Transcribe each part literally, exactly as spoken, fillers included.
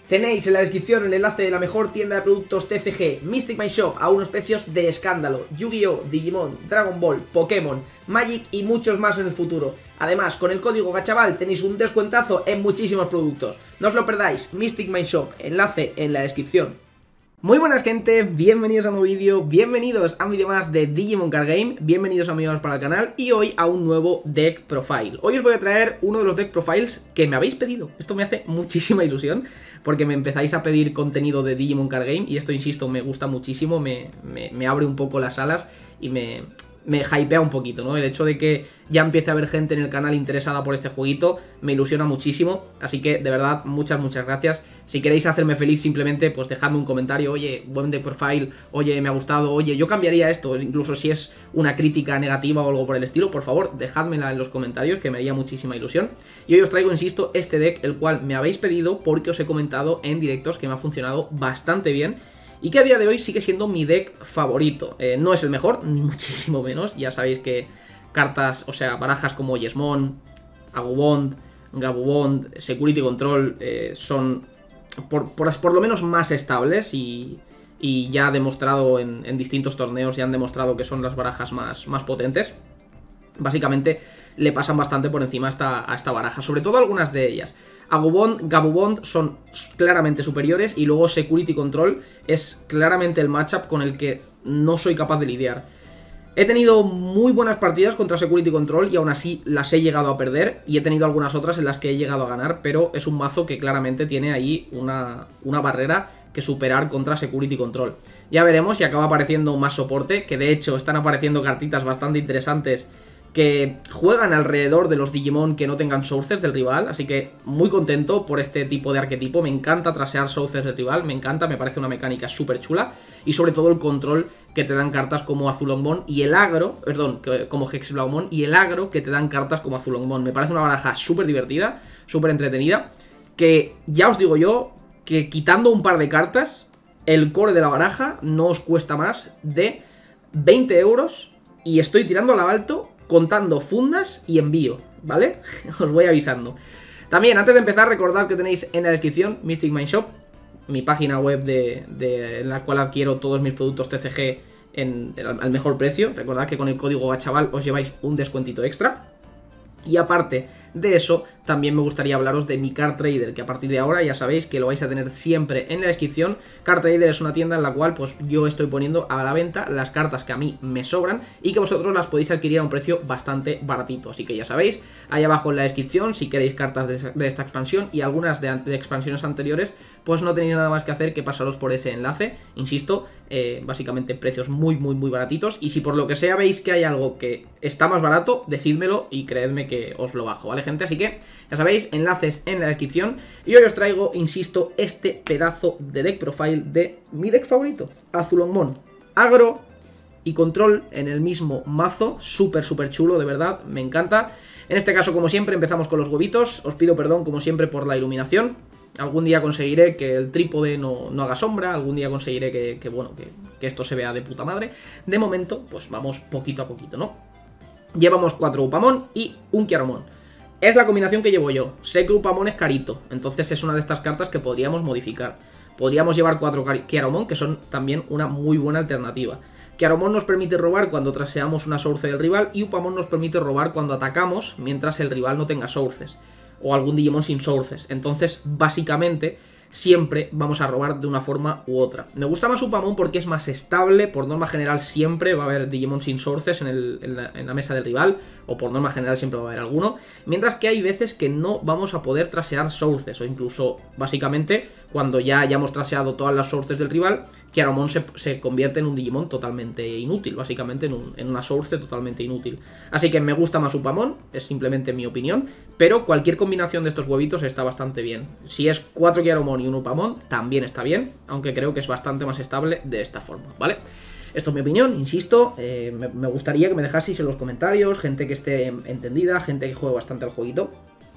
Tenéis en la descripción el enlace de la mejor tienda de productos T C G, Mystic My Shop, a unos precios de escándalo. Yu-Gi-Oh, Digimon, Dragon Ball, Pokémon, Magic y muchos más en el futuro. Además, con el código Gachaval tenéis un descuentazo en muchísimos productos. No os lo perdáis, Mystic My Shop, enlace en la descripción. Muy buenas gente, bienvenidos a un nuevo vídeo, bienvenidos a un vídeo más de Digimon Card Game, bienvenidos amigos para el canal y hoy a un nuevo deck profile. Hoy os voy a traer uno de los deck profiles que me habéis pedido, esto me hace muchísima ilusión porque me empezáis a pedir contenido de Digimon Card Game y esto, insisto, me gusta muchísimo, me, me, me abre un poco las alas y me... me hypea un poquito, ¿no? El hecho de que ya empiece a haber gente en el canal interesada por este jueguito me ilusiona muchísimo, así que de verdad muchas muchas gracias. Si queréis hacerme feliz simplemente pues dejadme un comentario, oye, buen deck profile, oye, me ha gustado, oye, yo cambiaría esto, incluso si es una crítica negativa o algo por el estilo, por favor, dejádmela en los comentarios que me haría muchísima ilusión. Y hoy os traigo, insisto, este deck, el cual me habéis pedido porque os he comentado en directos que me ha funcionado bastante bien y que a día de hoy sigue siendo mi deck favorito. Eh, no es el mejor, ni muchísimo menos. Ya sabéis que cartas, o sea, barajas como Yesmon, Agumon, Gabumon, Security Control eh, son por, por, por lo menos más estables y, y ya ha demostrado en, en distintos torneos, ya han demostrado que son las barajas más, más potentes. Básicamente le pasan bastante por encima a esta, a esta baraja, sobre todo algunas de ellas. Agumon, Gabumon son claramente superiores y luego Security Control es claramente el matchup con el que no soy capaz de lidiar. He tenido muy buenas partidas contra Security Control y aún así las he llegado a perder y he tenido algunas otras en las que he llegado a ganar, pero es un mazo que claramente tiene ahí una, una barrera que superar contra Security Control. Ya veremos si acaba apareciendo más soporte, que de hecho están apareciendo cartitas bastante interesantes que juegan alrededor de los Digimon que no tengan sources del rival, así que muy contento por este tipo de arquetipo. Me encanta trasear sources del rival, me encanta, me parece una mecánica súper chula y sobre todo el control que te dan cartas como Azulonmon y el agro, perdón, como Hexblaumon y el agro que te dan cartas como Azulonmon. Me parece una baraja súper divertida, súper entretenida, que ya os digo yo que quitando un par de cartas, el core de la baraja no os cuesta más de veinte euros y estoy tirando a la alto contando fundas y envío, ¿vale? Os voy avisando. También, antes de empezar, recordad que tenéis en la descripción Mystic My Shop, mi página web de, de en la cual adquiero todos mis productos T C G en, en, al mejor precio. Recordad que con el código Gachaval os lleváis un descuentito extra. Y aparte de eso, también me gustaría hablaros de mi Card Trader, que a partir de ahora ya sabéis que lo vais a tener siempre en la descripción. Card Trader es una tienda en la cual pues yo estoy poniendo a la venta las cartas que a mí me sobran y que vosotros las podéis adquirir a un precio bastante baratito. Así que ya sabéis, ahí abajo en la descripción, si queréis cartas de, de esta expansión y algunas de, de expansiones anteriores, pues no tenéis nada más que hacer que pasaros por ese enlace. Insisto, eh, básicamente precios muy muy muy baratitos, y si por lo que sea veis que hay algo que está más barato, decídmelo y creedme que os lo bajo, ¿vale, gente? Así que, ya sabéis, enlaces en la descripción. Y hoy os traigo, insisto, este pedazo de deck profile de mi deck favorito, Azulonmon. Agro y control en el mismo mazo, súper súper chulo, de verdad, me encanta. En este caso, como siempre, empezamos con los huevitos. Os pido perdón, como siempre, por la iluminación. Algún día conseguiré que el trípode no, no haga sombra, algún día conseguiré que, que bueno, que, que esto se vea de puta madre. De momento, pues vamos poquito a poquito, ¿no? Llevamos cuatro Upamon y un Kiaromon. Es la combinación que llevo yo. Sé que Upamon es carito, entonces es una de estas cartas que podríamos modificar. Podríamos llevar cuatro Kiaromon, que son también una muy buena alternativa. Kiaromon nos permite robar cuando traseamos una source del rival y Upamon nos permite robar cuando atacamos mientras el rival no tenga sources o algún Digimon sin sources. Entonces, básicamente, siempre vamos a robar de una forma u otra. Me gusta más Upamon porque es más estable. Por norma general siempre va a haber Digimon sin sources en, el, en, la, en la mesa del rival, o por norma general siempre va a haber alguno. Mientras que hay veces que no vamos a poder trasear sources, o incluso, básicamente, cuando ya hayamos traseado todas las sources del rival, Kiaromon se, se convierte en un Digimon totalmente inútil, básicamente en, un, en una source totalmente inútil. Así que me gusta más Upamon, es simplemente mi opinión, pero cualquier combinación de estos huevitos está bastante bien. Si es cuatro Kiaromon y un Upamon, también está bien, aunque creo que es bastante más estable de esta forma, ¿vale? Esto es mi opinión, insisto, eh, me, me gustaría que me dejaseis en los comentarios, gente que esté entendida, gente que juegue bastante al jueguito,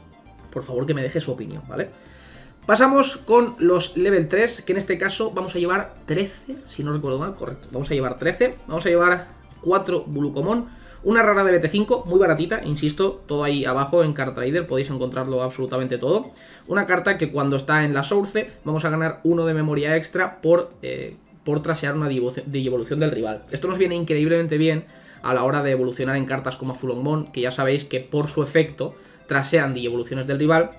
por favor que me deje su opinión, ¿vale? Pasamos con los level tres, que en este caso vamos a llevar trece, si no recuerdo mal, correcto, vamos a llevar trece, vamos a llevar cuatro Bulucomon, Una rara de B T cinco, muy baratita, insisto, todo ahí abajo en Card Trader, podéis encontrarlo absolutamente todo. Una carta que cuando está en la Source vamos a ganar uno de memoria extra por, eh, por trasear una Digievolución del rival. Esto nos viene increíblemente bien a la hora de evolucionar en cartas como Azulongmon, que ya sabéis que por su efecto trasean Digievoluciones del rival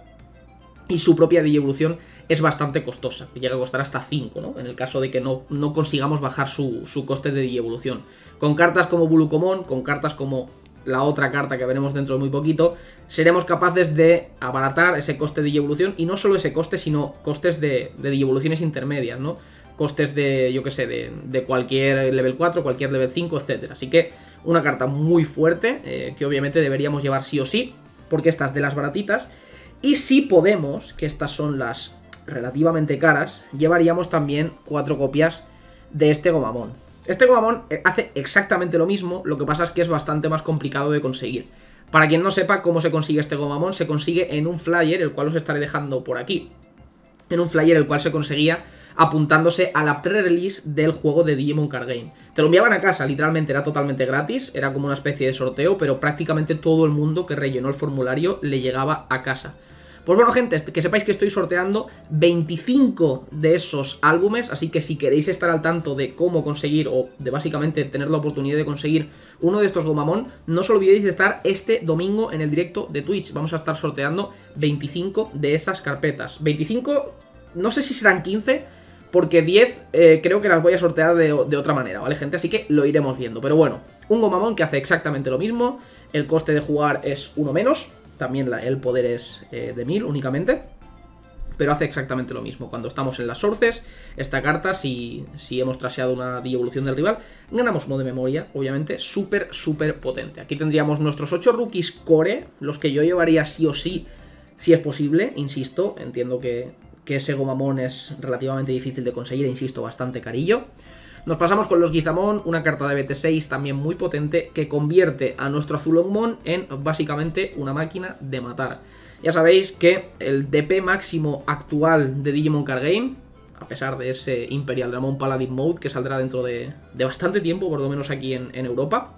y su propia Digievolución es bastante costosa, llega a costar hasta cinco, ¿no? En el caso de que no, no consigamos bajar su, su coste de Digievolución. Con cartas como Bulukomon, con cartas como la otra carta que veremos dentro de muy poquito, seremos capaces de abaratar ese coste de Digievolución, y no solo ese coste, sino costes de, de Digievoluciones intermedias, ¿no? Costes de, yo que sé, de, de cualquier level cuatro, cualquier level cinco, etcétera. Así que una carta muy fuerte, eh, que obviamente deberíamos llevar sí o sí, porque esta es de las baratitas. Y si podemos, que estas son las relativamente caras, llevaríamos también cuatro copias de este Gomamon. Este Gomamon hace exactamente lo mismo, lo que pasa es que es bastante más complicado de conseguir. Para quien no sepa cómo se consigue este Gomamon, se consigue en un flyer, el cual os estaré dejando por aquí. En un flyer el cual se conseguía apuntándose a la pre-release del juego de Digimon Card Game. Te lo enviaban a casa, literalmente era totalmente gratis, era como una especie de sorteo, pero prácticamente todo el mundo que rellenó el formulario le llegaba a casa. Pues bueno, gente, que sepáis que estoy sorteando veinticinco de esos álbumes, así que si queréis estar al tanto de cómo conseguir, o de básicamente tener la oportunidad de conseguir uno de estos Gomamon, no os olvidéis de estar este domingo en el directo de Twitch. Vamos a estar sorteando veinticinco de esas carpetas. veinticinco, no sé si serán quince, porque diez eh, creo que las voy a sortear de, de otra manera, ¿vale, gente? Así que lo iremos viendo. Pero bueno, un Gomamon que hace exactamente lo mismo, el coste de jugar es uno menos. También la, el poder es eh, de mil únicamente, pero hace exactamente lo mismo. Cuando estamos en las sources, esta carta, si, si hemos traseado una Digievolución del rival, ganamos uno de memoria, obviamente, súper, súper potente. Aquí tendríamos nuestros ocho rookies core, los que yo llevaría sí o sí, si es posible, insisto, entiendo que, que ese Gomamon es relativamente difícil de conseguir, e insisto, bastante carillo. Nos pasamos con los Gizamon, una carta de B T seis también muy potente que convierte a nuestro Azulongmon en básicamente una máquina de matar. Ya sabéis que el D P máximo actual de Digimon Card Game, a pesar de ese Imperial Dramon Paladin Mode que saldrá dentro de, de bastante tiempo, por lo menos aquí en, en Europa,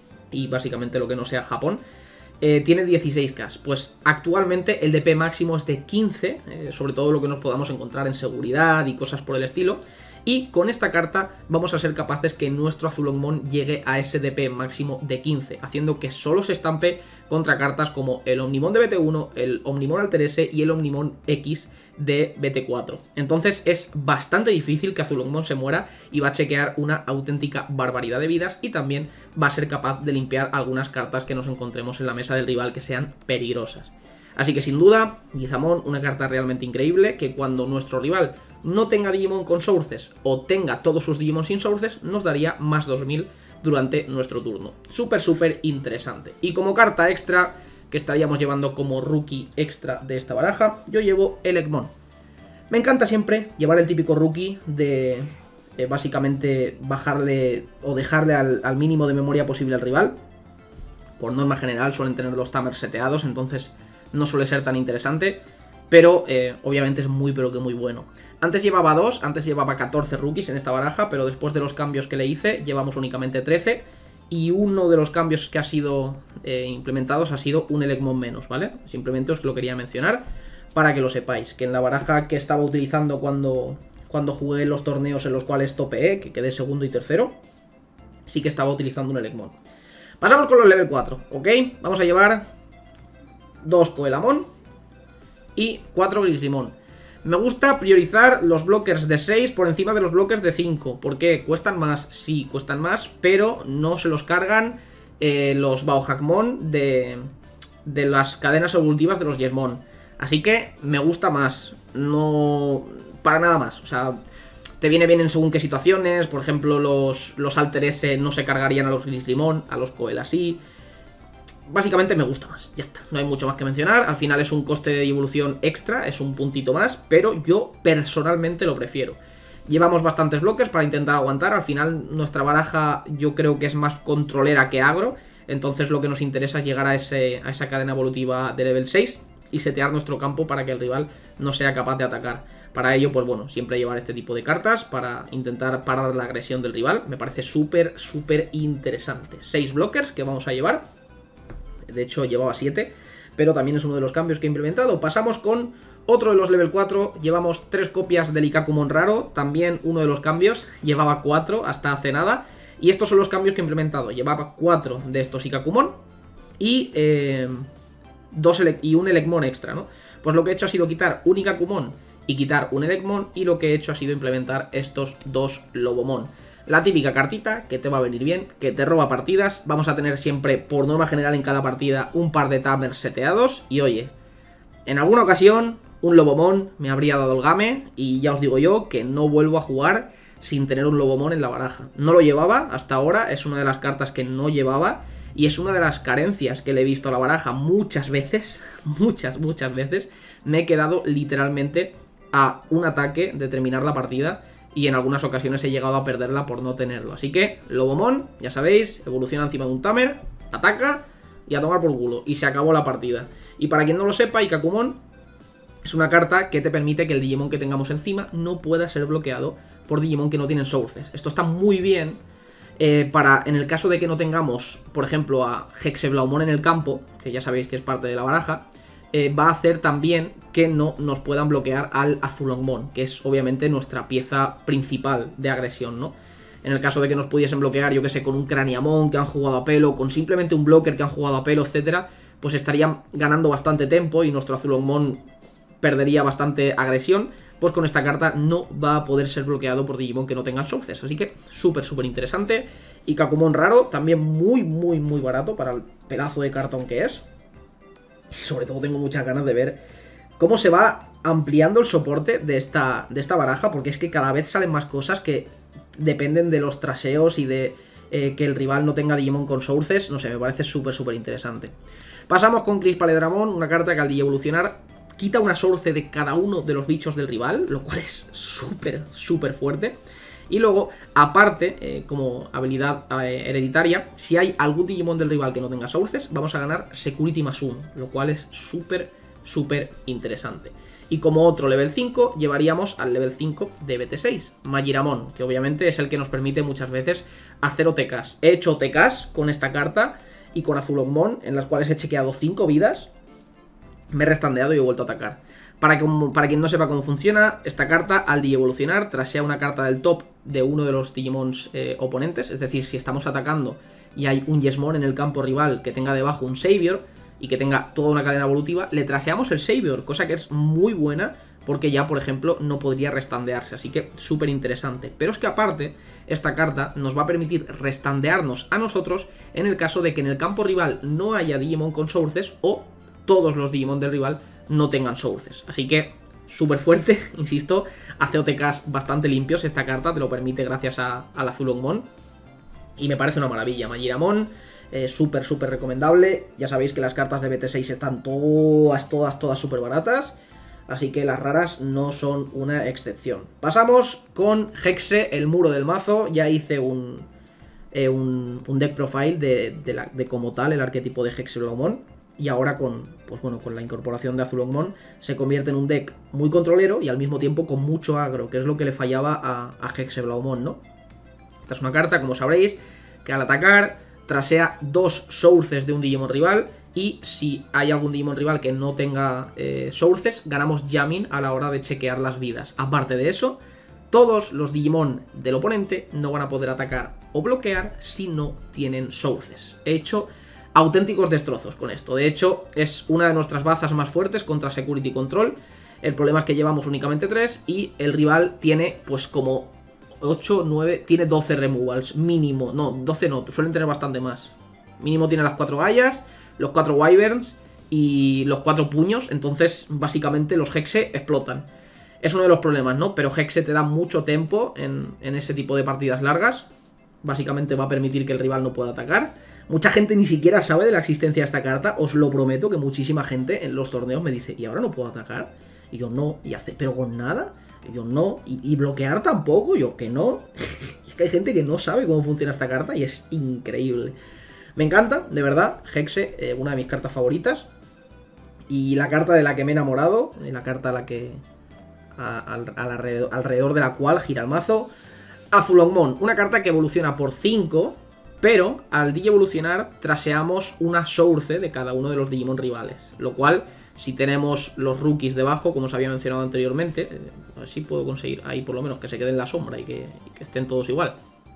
y básicamente lo que no sea Japón, eh, tiene dieciséis K. Pues actualmente el D P máximo es de quince, eh, sobre todo lo que nos podamos encontrar en seguridad y cosas por el estilo. Y con esta carta vamos a ser capaces que nuestro Azulongmon llegue a ese D P máximo de quince, haciendo que solo se estampe contra cartas como el Omnimon de B T uno, el Omnimon Alter S y el Omnimon X de B T cuatro. Entonces es bastante difícil que Azulongmon se muera y va a chequear una auténtica barbaridad de vidas, y también va a ser capaz de limpiar algunas cartas que nos encontremos en la mesa del rival que sean peligrosas. Así que sin duda, Gizamon, una carta realmente increíble, que cuando nuestro rival no tenga Digimon con sources o tenga todos sus Digimon sin sources, nos daría más dos mil durante nuestro turno. Súper, súper interesante. Y como carta extra, que estaríamos llevando como rookie extra de esta baraja, yo llevo el Eggmon. Me encanta siempre llevar el típico rookie de eh, básicamente bajarle o dejarle al, al mínimo de memoria posible al rival. Por norma general suelen tener los tamers seteados, entonces no suele ser tan interesante, pero eh, obviamente es muy pero que muy bueno. Antes llevaba dos, antes llevaba catorce rookies en esta baraja, pero después de los cambios que le hice, llevamos únicamente trece, y uno de los cambios que ha sido eh, implementados ha sido un Eggmon menos, ¿vale? Simplemente os lo quería mencionar para que lo sepáis, que en la baraja que estaba utilizando cuando, cuando jugué los torneos en los cuales topeé, que quedé segundo y tercero, sí que estaba utilizando un Eggmon. Pasamos con los level cuatro, ¿ok? Vamos a llevar dos Coelamon y cuatro Grizzlymon. Me gusta priorizar los blockers de seis por encima de los blockers de cinco. ¿Por qué? ¿Cuestan más? Sí, cuestan más, pero no se los cargan eh, los Baohakmon de, de las cadenas evolutivas de los Yesmon. Así que me gusta más, no para nada más. O sea, te viene bien en según qué situaciones. Por ejemplo, los, los Alter S no se cargarían a los Grizzlymon, a los Coel así. Básicamente me gusta más, ya está, no hay mucho más que mencionar. Al final es un coste de evolución extra, es un puntito más, pero yo personalmente lo prefiero. Llevamos bastantes bloques para intentar aguantar. Al final nuestra baraja yo creo que es más controlera que agro, entonces lo que nos interesa es llegar a, ese, a esa cadena evolutiva de level seis. y setear nuestro campo para que el rival no sea capaz de atacar. Para ello, pues bueno, siempre llevar este tipo de cartas para intentar parar la agresión del rival. Me parece súper, súper interesante. seis blockers que vamos a llevar. De hecho, llevaba siete, pero también es uno de los cambios que he implementado. Pasamos con otro de los level cuatro. Llevamos tres copias del Ikakumon raro. También uno de los cambios. Llevaba cuatro hasta hace nada. Y estos son los cambios que he implementado. Llevaba cuatro de estos Ikakumon y, eh, dos y un Elecmon extra, ¿no? Pues lo que he hecho ha sido quitar un Ikakumon y quitar un Elecmon, y lo que he hecho ha sido implementar estos dos Lobomon. La típica cartita que te va a venir bien, que te roba partidas. Vamos a tener siempre, por norma general en cada partida, un par de Tamers seteados. Y oye, en alguna ocasión un Lobomon me habría dado el game, y ya os digo yo que no vuelvo a jugar sin tener un Lobomon en la baraja. No lo llevaba hasta ahora, es una de las cartas que no llevaba, y es una de las carencias que le he visto a la baraja muchas veces, muchas, muchas veces. Me he quedado literalmente a un ataque de terminar la partida, y en algunas ocasiones he llegado a perderla por no tenerlo. Así que, Lobomon, ya sabéis, evoluciona encima de un Tamer, ataca y a tomar por culo, y se acabó la partida. Y para quien no lo sepa, Ikakumon es una carta que te permite que el Digimon que tengamos encima no pueda ser bloqueado por Digimon que no tienen Sources. Esto está muy bien eh, para, en el caso de que no tengamos, por ejemplo, a Hexeblaumon en el campo, que ya sabéis que es parte de la baraja. Eh, va a hacer también que no nos puedan bloquear al Azulongmon, que es obviamente nuestra pieza principal de agresión, ¿no? En el caso de que nos pudiesen bloquear, yo que sé, con un Craniamon que han jugado a pelo, con simplemente un blocker que han jugado a pelo, etcétera, pues estarían ganando bastante tiempo y nuestro Azulongmon perdería bastante agresión. Pues con esta carta no va a poder ser bloqueado por Digimon que no tengan Sources. Así que súper, súper interesante. Ikakumon raro, también muy, muy, muy barato para el pedazo de cartón que es. Sobre todo tengo muchas ganas de ver cómo se va ampliando el soporte de esta, de esta baraja, porque es que cada vez salen más cosas que dependen de los traseos y de eh, que el rival no tenga Digimon con Sources. No sé, me parece súper, súper interesante. Pasamos con Crispaledramon, una carta que al evolucionar quita una Source de cada uno de los bichos del rival, lo cual es súper, súper fuerte. Y luego, aparte, eh, como habilidad eh, hereditaria, si hay algún Digimon del rival que no tenga Sources, vamos a ganar Security más uno, lo cual es súper, súper interesante. Y como otro level cinco, llevaríamos al level cinco de B T seis, Magiramon, que obviamente es el que nos permite muchas veces hacer O T Ks. He hecho O T Ks con esta carta y con Azulongmon, en las cuales he chequeado cinco vidas, me he restandeado y he vuelto a atacar. Para, que, para quien no sepa cómo funciona, esta carta al evolucionar trasea una carta del top de uno de los Digimons eh, oponentes. Es decir, si estamos atacando y hay un Yesmon en el campo rival que tenga debajo un Savior y que tenga toda una cadena evolutiva, le traseamos el Savior, cosa que es muy buena porque ya, por ejemplo, no podría restandearse. Así que súper interesante. Pero es que aparte, esta carta nos va a permitir restandearnos a nosotros en el caso de que en el campo rival no haya Digimon con Sources o todos los Digimon del rival no tengan Sources. Así que súper fuerte, insisto, hace O T Ks bastante limpios. Esta carta te lo permite gracias a, al Azulongmon. Y me parece una maravilla. Magiramon, eh, súper, súper recomendable. Ya sabéis que las cartas de B T seis están todas, todas, todas súper baratas. Así que las raras no son una excepción. Pasamos con Hexe, el muro del mazo. Ya hice un, eh, un, un deck profile de, de, la, de como tal el arquetipo de Hexeblaumon. Y ahora con, pues bueno, con la incorporación de Azulongmon se convierte en un deck muy controlero y al mismo tiempo con mucho agro, que es lo que le fallaba a, a Hexeblaumon, ¿no? Esta es una carta, como sabréis, que al atacar trasea dos Sources de un Digimon rival, y si hay algún Digimon rival que no tenga eh, Sources, ganamos Jamming a la hora de chequear las vidas. Aparte de eso, todos los Digimon del oponente no van a poder atacar o bloquear si no tienen Sources. He hecho auténticos destrozos con esto. De hecho, es una de nuestras bazas más fuertes contra Security Control. El problema es que llevamos únicamente tres y el rival tiene pues como ocho, nueve, tiene doce removals mínimo. No, doce no, suelen tener bastante más. Mínimo tiene las cuatro Gaias, los cuatro Wyverns y los cuatro puños. Entonces, básicamente los Hexe explotan. Es uno de los problemas, ¿no? Pero Hexe te da mucho tiempo en, en ese tipo de partidas largas. Básicamente va a permitir que el rival no pueda atacar. Mucha gente ni siquiera sabe de la existencia de esta carta. Os lo prometo que muchísima gente en los torneos me dice, ¿y ahora no puedo atacar? Y yo, no. Y hace, ¿pero con nada? Y yo, no. Y, y bloquear tampoco. Y yo, que no. Es que hay gente que no sabe cómo funciona esta carta y es increíble. Me encanta, de verdad. Hexe, eh, una de mis cartas favoritas. Y la carta de la que me he enamorado, la carta a la que a, a, a la, alrededor de la cual gira el mazo, Azulongmon, una carta que evoluciona por cinco, pero al Digievolucionar traseamos una Source de cada uno de los Digimon rivales, lo cual, si tenemos los rookies debajo, como os había mencionado anteriormente, eh, a ver si puedo conseguir ahí por lo menos que se queden en la sombra y que, y que estén todos igual.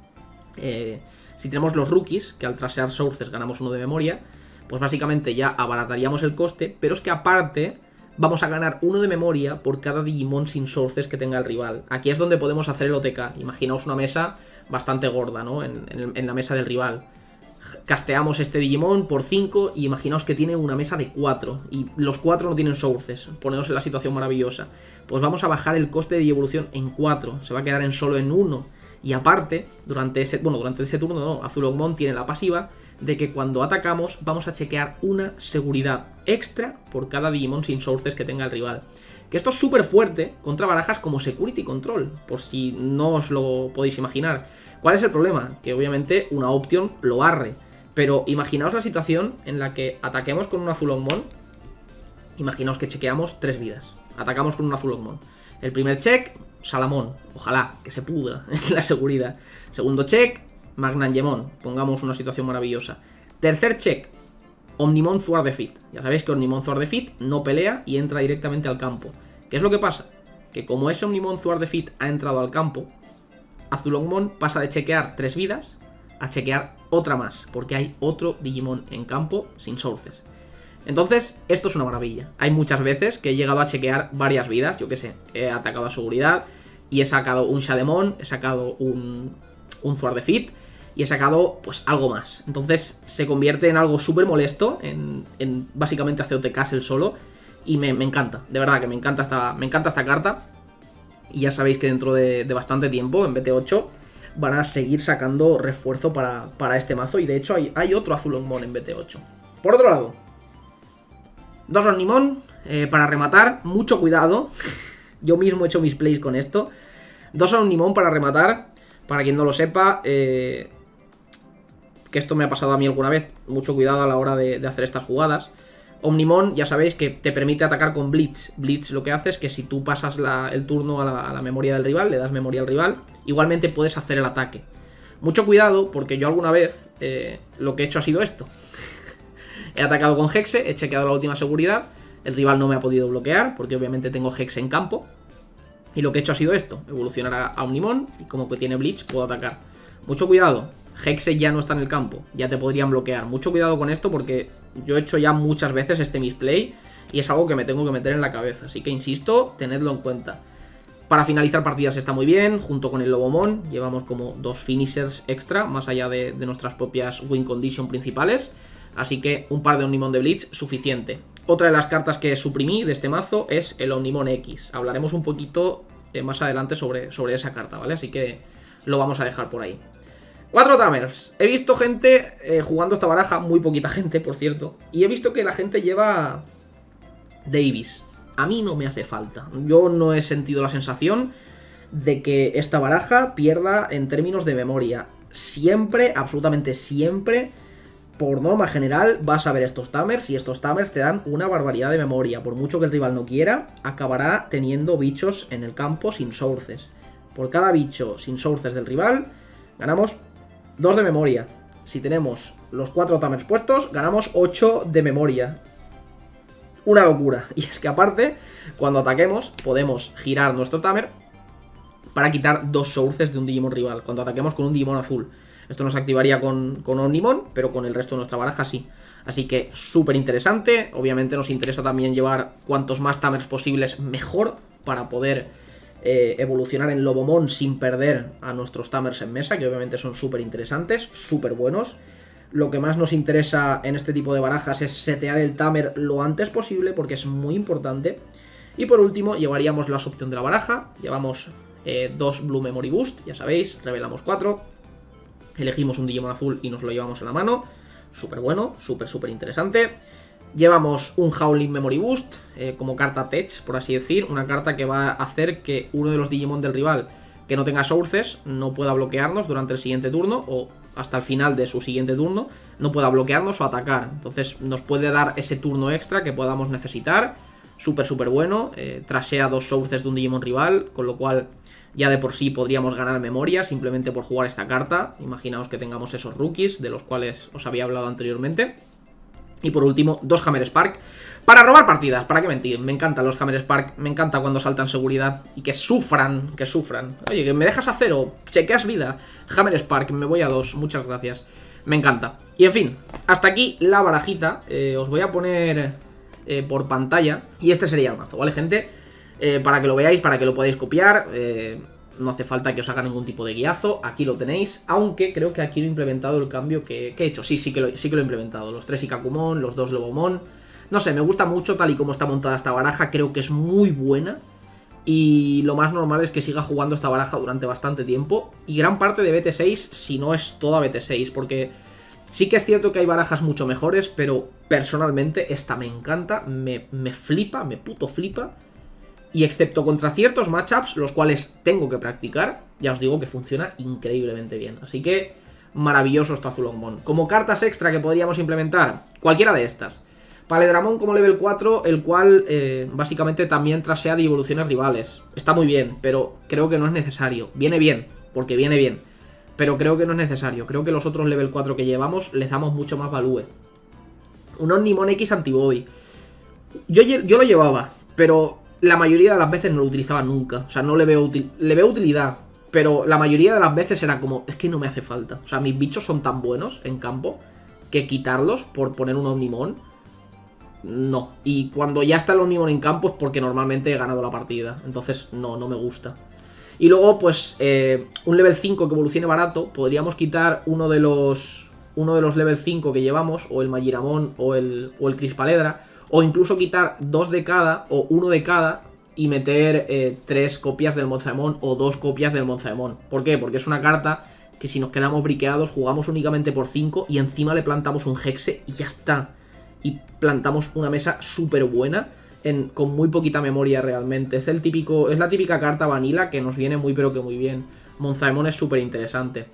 Eh, si tenemos los rookies, que al trasear Sources ganamos uno de memoria, pues básicamente ya abarataríamos el coste, pero es que aparte vamos a ganar uno de memoria por cada Digimon sin Sources que tenga el rival. Aquí es donde podemos hacer el O T K. Imaginaos una mesa bastante gorda, ¿no? En, en, en la mesa del rival. Casteamos este Digimon por cinco y imaginaos que tiene una mesa de cuatro y los cuatro no tienen Sources. Poneos en la situación maravillosa. Pues vamos a bajar el coste de evolución en cuatro. Se va a quedar en solo en uno. Y aparte, durante ese, bueno, durante ese turno no, Azulongmon tiene la pasiva de que cuando atacamos vamos a chequear una seguridad extra por cada Digimon sin Sources que tenga el rival. Que esto es súper fuerte contra barajas como Security Control, por si no os lo podéis imaginar. ¿Cuál es el problema? Que obviamente una Option lo barre, pero imaginaos la situación en la que ataquemos con un Azulongmon. Imaginaos que chequeamos tres vidas. Atacamos con un Azulongmon. El primer check, Salamón, ojalá, que se pudra en la seguridad. Segundo check, Magnangemon, pongamos una situación maravillosa. Tercer check, Omnimon Thwart the Fit. Ya sabéis que Omnimon Thwart the Fit no pelea y entra directamente al campo. ¿Qué es lo que pasa? Que como ese Omnimon Thwart the Fit ha entrado al campo, Azulongmon pasa de chequear tres vidas a chequear otra más, porque hay otro Digimon en campo sin Sources. Entonces, esto es una maravilla. Hay muchas veces que he llegado a chequear varias vidas, yo qué sé, he atacado a seguridad y he sacado un Shademon, he sacado un, un Thwart the Fit y he sacado, pues, algo más. Entonces, se convierte en algo súper molesto, en, en básicamente hacer O T Ks el solo, y me, me encanta, de verdad que me encanta esta, me encanta esta carta. Y ya sabéis que dentro de, de bastante tiempo, en B T ocho, van a seguir sacando refuerzo para, para este mazo, y de hecho hay, hay otro Azulongmon en B T ocho. Por otro lado, dos Omnimon, eh, para rematar, mucho cuidado. Yo mismo he hecho mis plays con esto. Dos Omnimon para rematar, para quien no lo sepa, eh, que esto me ha pasado a mí alguna vez. Mucho cuidado a la hora de, de hacer estas jugadas. Omnimon, ya sabéis que te permite atacar con Blitz. Blitz lo que hace es que si tú pasas la, el turno a la, a la memoria del rival, le das memoria al rival, igualmente puedes hacer el ataque. Mucho cuidado, porque yo alguna vez eh, lo que he hecho ha sido esto. He atacado con Hexe, he chequeado la última seguridad, el rival no me ha podido bloquear, porque obviamente tengo Hexe en campo. Y lo que he hecho ha sido esto, evolucionar a, a Omnimon, y como que tiene Bleach, puedo atacar. Mucho cuidado, Hexe ya no está en el campo, ya te podrían bloquear. Mucho cuidado con esto porque yo he hecho ya muchas veces este misplay y es algo que me tengo que meter en la cabeza. Así que insisto, tenedlo en cuenta. Para finalizar partidas está muy bien, junto con el Lobomon, llevamos como dos finishers extra, más allá de, de nuestras propias win condition principales. Así que un par de Omnimon de Bleach, suficiente. Otra de las cartas que suprimí de este mazo es el Omnimon X. Hablaremos un poquito eh, más adelante sobre, sobre esa carta, ¿vale? Así que lo vamos a dejar por ahí. Cuatro Tamers. He visto gente eh, jugando esta baraja, muy poquita gente, por cierto. Y he visto que la gente lleva Davis. A mí no me hace falta. Yo no he sentido la sensación de que esta baraja pierda en términos de memoria. Siempre, absolutamente siempre, por norma general, vas a ver estos Tamers y estos Tamers te dan una barbaridad de memoria. Por mucho que el rival no quiera, acabará teniendo bichos en el campo sin Sources. Por cada bicho sin Sources del rival, ganamos dos de memoria. Si tenemos los cuatro Tamers puestos, ganamos ocho de memoria. Una locura. Y es que aparte, cuando ataquemos, podemos girar nuestro Tamer para quitar dos Sources de un Digimon rival, cuando ataquemos con un Digimon azul. Esto nos activaría con, con Omnimon, pero con el resto de nuestra baraja sí. Así que súper interesante. Obviamente nos interesa también llevar cuantos más Tamers posibles mejor, para poder eh, evolucionar en Lobomon sin perder a nuestros Tamers en mesa, que obviamente son súper interesantes, súper buenos. Lo que más nos interesa en este tipo de barajas es setear el Tamer lo antes posible, porque es muy importante. Y por último, llevaríamos la opción de la baraja. Llevamos eh, dos Blue Memory Boost, ya sabéis, revelamos cuatro. Elegimos un Digimon azul y nos lo llevamos en la mano. Súper bueno, súper, súper interesante. Llevamos un Howling Memory Boost, eh, como carta Tech, por así decir. Una carta que va a hacer que uno de los Digimon del rival que no tenga Sources no pueda bloquearnos durante el siguiente turno, o hasta el final de su siguiente turno no pueda bloquearnos o atacar. Entonces nos puede dar ese turno extra que podamos necesitar. Súper, súper bueno. Eh, trasea dos sources de un Digimon rival, con lo cual ya de por sí podríamos ganar memoria simplemente por jugar esta carta. Imaginaos que tengamos esos rookies de los cuales os había hablado anteriormente. Y por último, dos Hammer Spark para robar partidas, para qué mentir. Me encantan los Hammer Spark, me encanta cuando saltan seguridad y que sufran, que sufran. Oye, que me dejas a cero, chequeas vida. Hammer Spark, me voy a dos, muchas gracias. Me encanta. Y en fin, hasta aquí la barajita. eh, Os voy a poner eh, por pantalla. Y este sería el mazo, ¿vale, gente? Eh, para que lo veáis, para que lo podáis copiar. eh, No hace falta que os haga ningún tipo de guiazo. Aquí lo tenéis, aunque creo que aquí no he implementado el cambio que, que he hecho. Sí, sí que, lo, sí que lo he implementado. Los tres Ikakumon, los dos Lobomon. No sé, me gusta mucho tal y como está montada esta baraja. Creo que es muy buena. Y lo más normal es que siga jugando esta baraja durante bastante tiempo. Y gran parte de B T seis, si no es toda B T seis. Porque sí que es cierto que hay barajas mucho mejores, pero personalmente esta me encanta. Me, me flipa, me puto flipa. Y excepto contra ciertos matchups, los cuales tengo que practicar, ya os digo que funciona increíblemente bien. Así que, maravilloso este Azulonmon. Como cartas extra que podríamos implementar, cualquiera de estas. Paledramon como level cuatro, el cual eh, básicamente también trasea de evoluciones rivales. Está muy bien, pero creo que no es necesario. Viene bien, porque viene bien. Pero creo que no es necesario. Creo que los otros level cuatro que llevamos les damos mucho más value. Un Omnimon X Antibody. Yo, yo lo llevaba, pero la mayoría de las veces no lo utilizaba nunca. O sea, no le veo, util le veo utilidad, pero la mayoría de las veces era como, es que no me hace falta. O sea, mis bichos son tan buenos en campo que quitarlos por poner un Omnimon, no. Y cuando ya está el Omnimon en campo es porque normalmente he ganado la partida. Entonces, no, no me gusta. Y luego, pues, eh, un level cinco que evolucione barato. Podríamos quitar uno de los uno de los level cinco que llevamos, o el Magiramon o el, o el Crispaledra. O incluso quitar dos de cada, o uno de cada, y meter eh, tres copias del Monzaemon o dos copias del Monzaemon. ¿Por qué? Porque es una carta que si nos quedamos briqueados jugamos únicamente por cinco y encima le plantamos un Hexe y ya está. Y plantamos una mesa súper buena, en, con muy poquita memoria realmente. Es, el típico, es la típica carta vanilla que nos viene muy pero que muy bien. Monzaemon es súper interesante.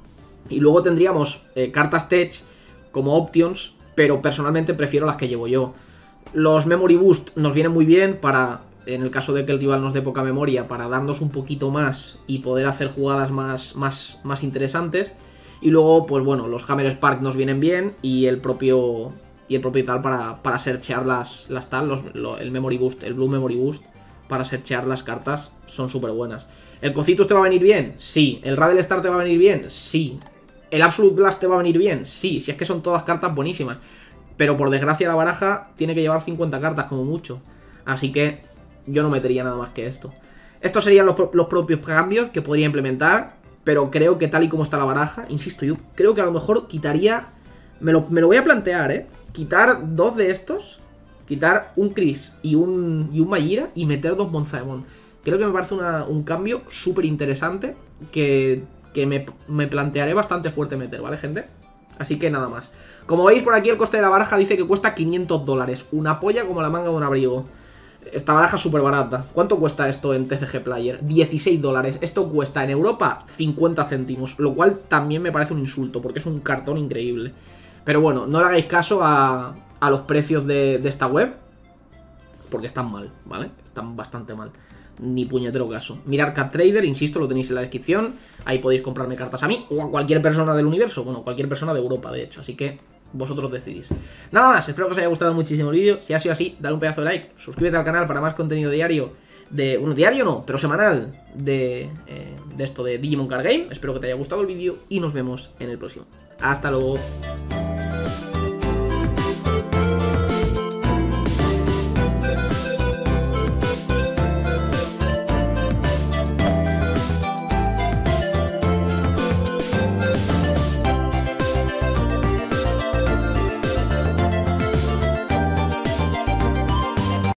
Y luego tendríamos eh, cartas Tech como options, pero personalmente prefiero las que llevo yo. Los Memory Boost nos vienen muy bien para, en el caso de que el rival nos dé poca memoria, para darnos un poquito más y poder hacer jugadas más, más, más interesantes. Y luego, pues bueno, los Hammer Spark nos vienen bien y el propio y el propio tal para, para searchear las, las tal, los, lo, el Memory Boost, el Blue Memory Boost, para searchear las cartas son súper buenas. ¿El Cocitus te va a venir bien? Sí. ¿El Radel Star te va a venir bien? Sí. ¿El Absolute Blast te va a venir bien? Sí. Si es que son todas cartas buenísimas. Pero por desgracia la baraja tiene que llevar cincuenta cartas como mucho. Así que yo no metería nada más que esto. Estos serían los, los propios cambios que podría implementar. Pero creo que tal y como está la baraja, insisto, yo creo que a lo mejor quitaría... Me lo, me lo voy a plantear, ¿eh? Quitar dos de estos. Quitar un Chris y un, y un Majira y meter dos Monzaemon. Creo que me parece una, un cambio súper interesante que, que me, me plantearé bastante fuerte meter, ¿vale, gente? Así que nada más. Como veis por aquí el coste de la baraja dice que cuesta quinientos dólares. Una polla como la manga de un abrigo. Esta baraja es súper barata. ¿Cuánto cuesta esto en T C G Player? dieciséis dólares. Esto cuesta en Europa cincuenta céntimos. Lo cual también me parece un insulto porque es un cartón increíble. Pero bueno, no le hagáis caso a, a los precios de, de esta web. Porque están mal, ¿vale? Están bastante mal. Ni puñetero caso. Mirad Cat Trader, insisto, lo tenéis en la descripción. Ahí podéis comprarme cartas a mí o a cualquier persona del universo. Bueno, cualquier persona de Europa, de hecho. Así que vosotros decidís. Nada más, espero que os haya gustado muchísimo el vídeo. Si ha sido así, dale un pedazo de like. Suscríbete al canal para más contenido diario. De, bueno, diario no, pero semanal. De, eh, de esto de Digimon Card Game. Espero que te haya gustado el vídeo y nos vemos en el próximo. Hasta luego.